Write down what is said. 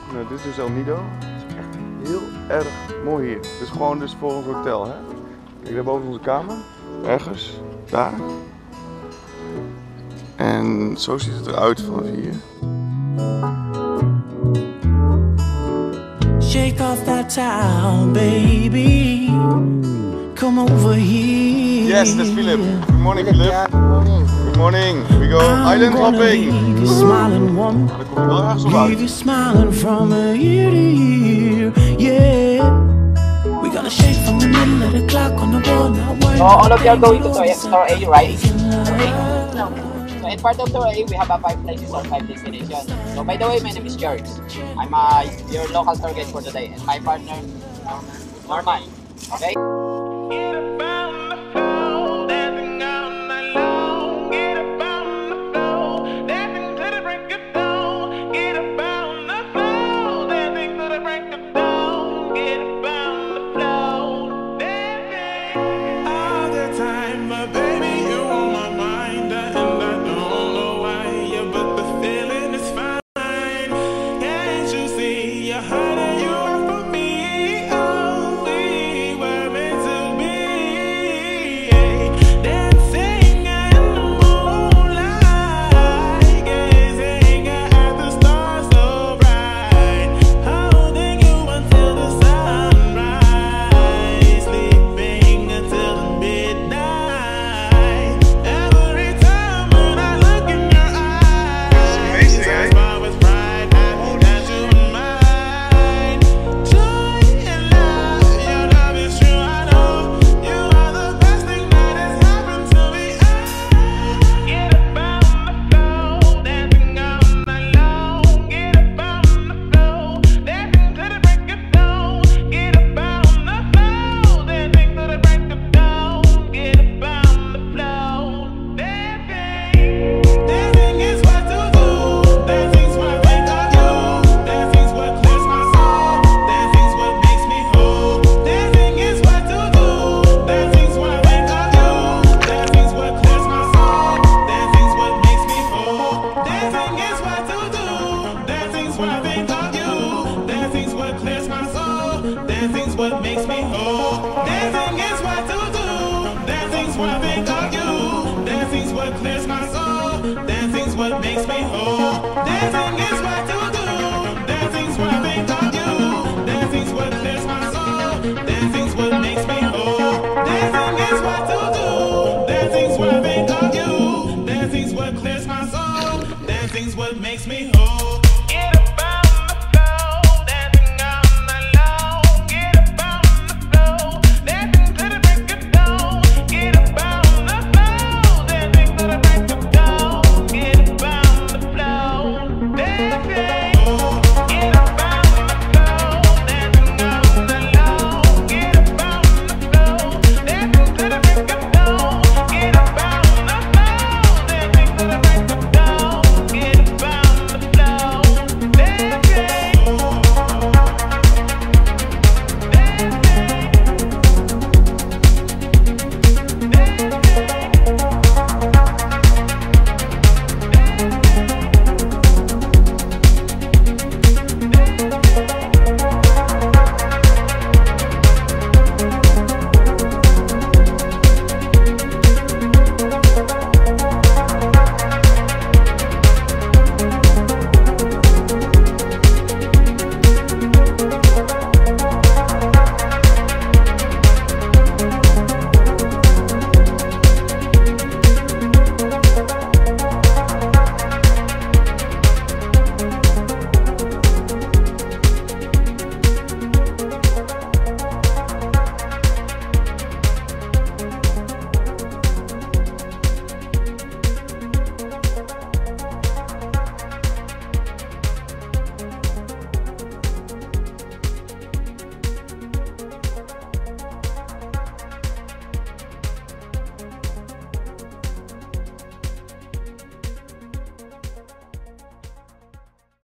Nou, dit is dus El Nido. Het is echt heel erg mooi hier. Het is gewoon dus voor ons hotel, hè. Kijk, daarboven onze kamer. Ergens. Daar. En zo ziet het eruit vanaf hier. Shake off that towel, baby. Come over here. Yes, that's Philip. Good morning, Philip. Yeah, good morning. Good morning. We go island hopping. Leave you smiling one. Dan kom je wel ergens op uit. Leave you smiling from ear to ear. Yeah. We gonna shake from the middle of the clock on the wall. So all of you are going to Store A, right? No. So in part of Store A, we have 5 places or 5 destinations. So by the way, my name is George. I'm your local tour guide for today, and my partner, Norman. Okay? Dancing's what makes me whole. Dancing is what to do. Dancing's what I think of you. Dancing's what clears my soul. Dancing's what makes me whole. Dancing is what to do. Dancing's what I think of you. Dancing's what clears my soul. Dancing's what makes me whole. Dancing is what to do. Dancing's what I think of you. Dancing's what clears my soul. Dancing's what makes me whole.